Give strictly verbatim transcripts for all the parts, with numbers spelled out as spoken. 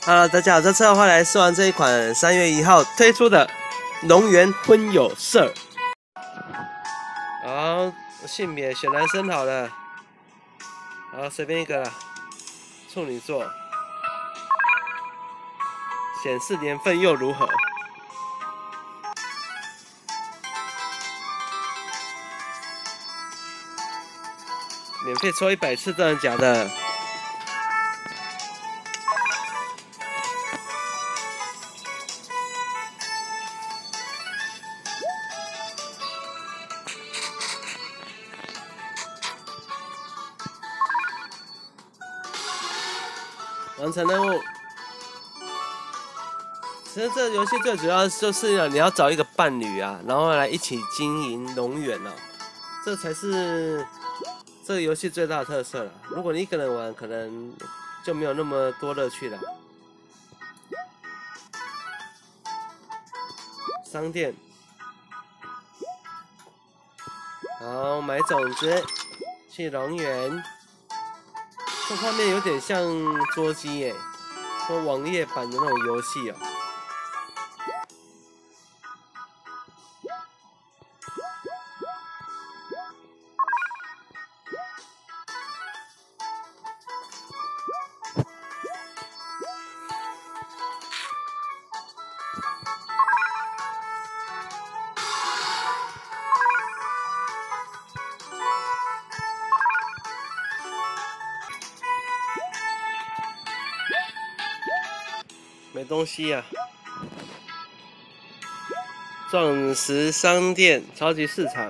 Hello， 大家好，这次的话来试玩这一款三月一号推出的龙源婚友社。好，性别选男生好了，好，随便一个啦，处女座。显示年份又如何？免费抽一百次，真的假的？完成任务。其实这个游戏最主要就是你要找一个伴侣啊，然后来一起经营龙源啊，这才是这个游戏最大的特色了。如果你一个人玩，可能就没有那么多乐趣了。商店，好，买种子，去龙源。这画面有点像桌机耶，或网页版的那种游戏哦。没东西呀、啊！钻石商店、超级市场，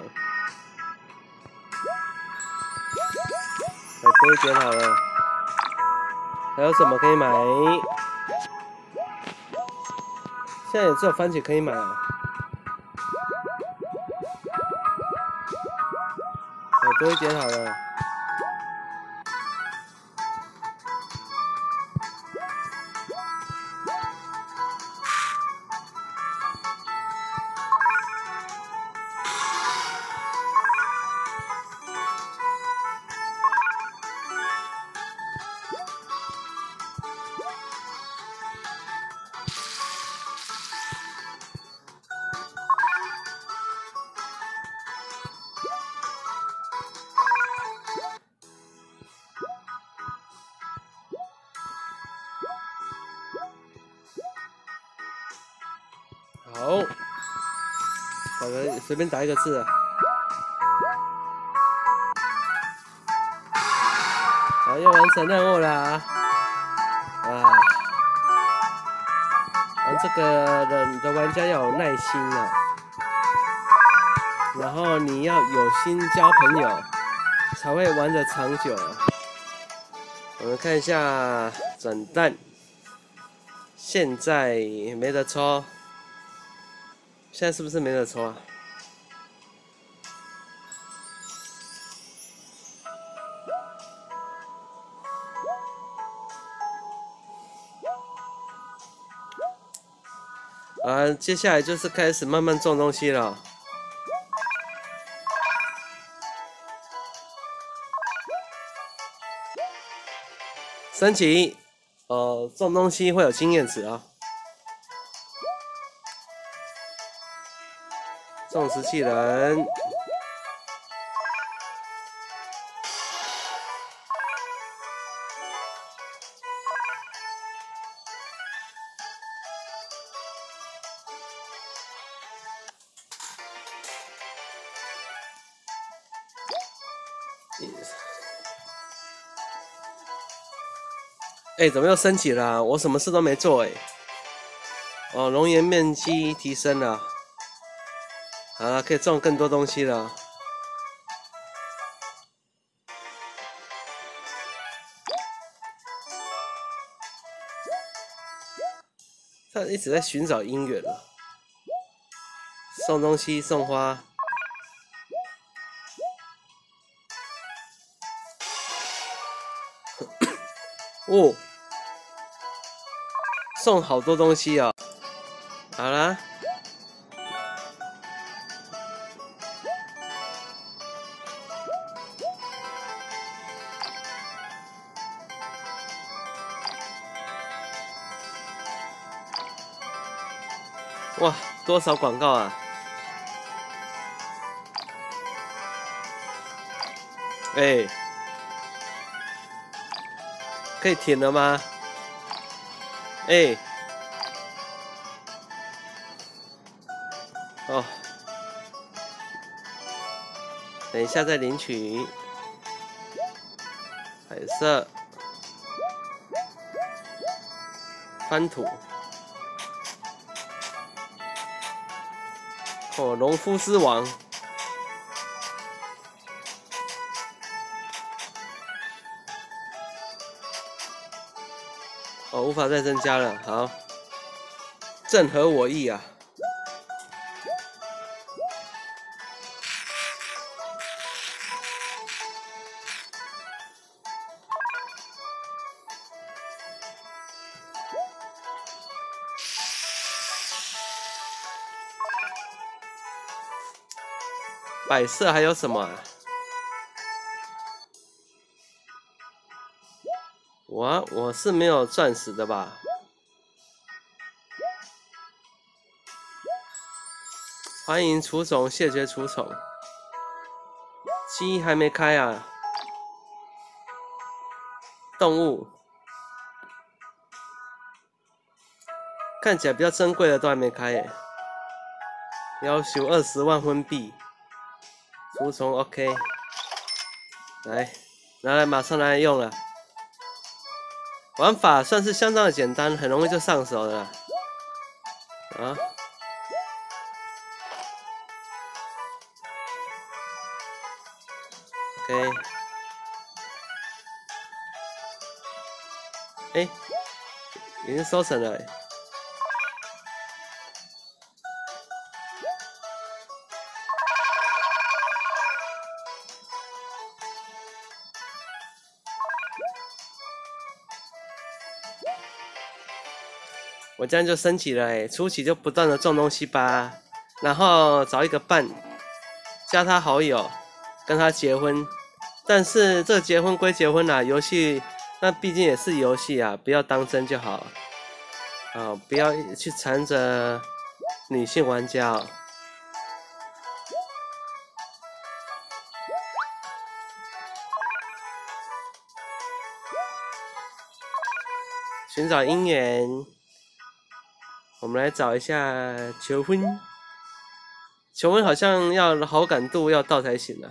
来多一点好了。还有什么可以买？现在也只有番茄可以买啊！来多一点好了。好，打个随便打一个字啊。好，又完成任务啦！啊，玩这个的的玩家要有耐心啊，然后你要有心交朋友，才会玩得长久啊。我们看一下转蛋，现在没得抽。现在是不是没得抽啊？啊，接下来就是开始慢慢种东西了。升级，呃，种东西会有经验值啊。种石器人。哎、欸，怎么又升级了、啊？我什么事都没做哎、欸。哦，龙岩面积提升了，好了，可以种更多东西了。他一直在寻找姻缘了，送东西，送花。哦，送好多东西啊、哦！好啦， 哇，多少广告啊！哎、欸，可以停了吗？哎、欸，哦，等一下再领取。彩色，翻土。哦，农夫之王。哦，无法再增加了。好，正合我意啊。摆设还有什么、啊？我我是没有钻石的吧？欢迎除虫，谢绝除虫。鸡还没开啊。动物看起来比较珍贵的都还没开耶。要求二十万分币。除虫 OK， 来拿来马上拿来用了。玩法算是相当的简单，很容易就上手了。啊。OK。哎、欸，已经收成了、欸。我这样就升级了哎、欸，初期就不断的种东西吧，然后找一个伴，加他好友，跟他结婚。但是这结婚归结婚啦、啊，游戏那毕竟也是游戏啊，不要当真就好。啊，不要去缠着女性玩家哦。寻找姻缘。我们来找一下求婚，求婚好像要好感度要到才行啊。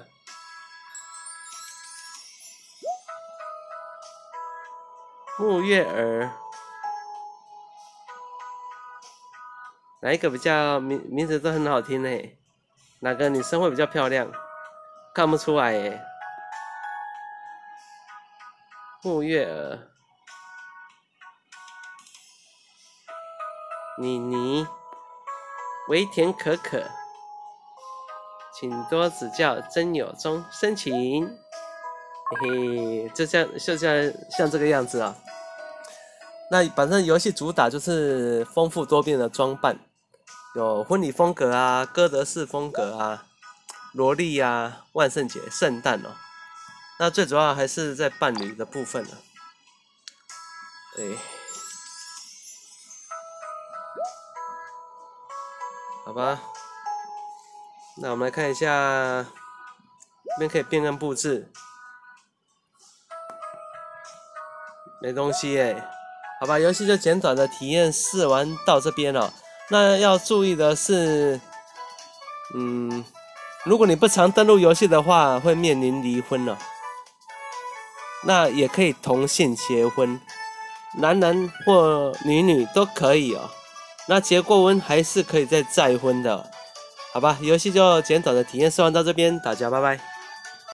木月儿，哪一个比较名名字都很好听呢？哪个女生会比较漂亮？看不出来耶。木月儿。妮妮，维田可可，请多指教，真有中，深情。嘿嘿，就像就像像这个样子啊。那反正游戏主打就是丰富多变的装扮，有婚礼风格啊，哥德式风格啊，萝莉啊，万圣节、圣诞哦。那最主要还是在伴侣的部分了。哎。好吧，那我们来看一下，这边可以变更布置，没东西耶。好吧，游戏就简短的体验试玩到这边了。那要注意的是，嗯，如果你不常登录游戏的话，会面临离婚了。那也可以同性结婚，男男或女女都可以哦。那结过婚还是可以再再婚的，好吧？游戏就简短的体验试玩到这边，大家拜拜。